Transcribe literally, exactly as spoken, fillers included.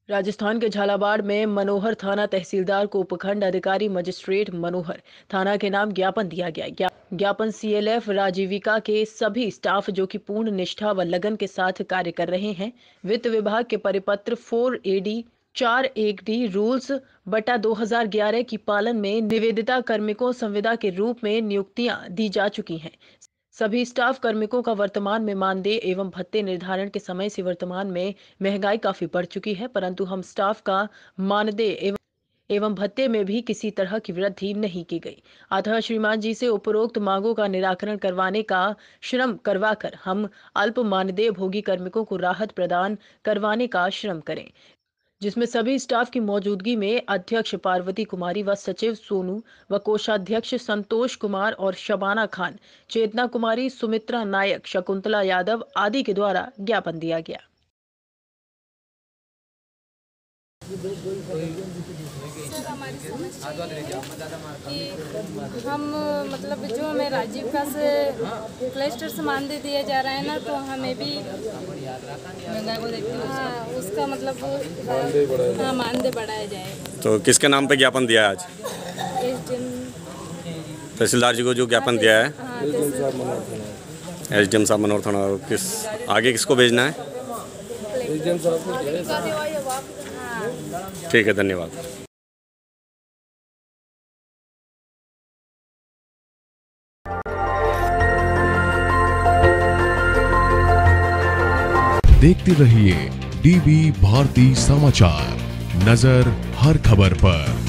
राजस्थान के झालावाड़ में मनोहर थाना तहसीलदार को उपखंड अधिकारी मजिस्ट्रेट मनोहर थाना के नाम ज्ञापन दिया गया। ज्ञा, ज्ञापन सीएलएफ राजीविका के सभी स्टाफ जो कि पूर्ण निष्ठा व लगन के साथ कार्य कर रहे हैं, वित्त विभाग के परिपत्र फोर एडी चार एक डी रूल्स बटा दो हजार ग्यारह की पालन में निवेदिता कार्मिकों संविदा के रूप में नियुक्तियां दी जा चुकी हैं। सभी स्टाफ कार्मिकों का वर्तमान में मानदेय एवं भत्ते निर्धारण के समय से वर्तमान में महंगाई काफी बढ़ चुकी है, परंतु हम स्टाफ का मानदेय एवं एवं भत्ते में भी किसी तरह की वृद्धि नहीं की गई। अतः श्रीमान जी से उपरोक्त मांगों का निराकरण करवाने का श्रम करवाकर हम अल्प मानदेय भोगी कार्मिकों को राहत प्रदान करवाने का श्रम करें, जिसमें सभी स्टाफ की मौजूदगी में अध्यक्ष पार्वती कुमारी व सचिव सोनू व कोषाध्यक्ष संतोष कुमार और शबाना खान, चेतना कुमारी, सुमित्रा नायक, शकुंतला यादव आदि के द्वारा ज्ञापन दिया गया। सर, हमारी समस्या कि हम मतलब जो हमें राजीविका से क्लस्टर से मानदेय दिया जा रहा है ना, तो हमें भी हाँ उसका मतलब हाँ मानदेय बढ़ाया जाए। तो किसके नाम पे ज्ञापन दिया है आज? तहसीलदार जी को जो ज्ञापन दिया है, एस डी एम साहब मनोहर थाना। किस आगे किसको भेजना है? ठीक है, धन्यवाद। देखते रहिए डीबी भारती समाचार, नजर हर खबर पर।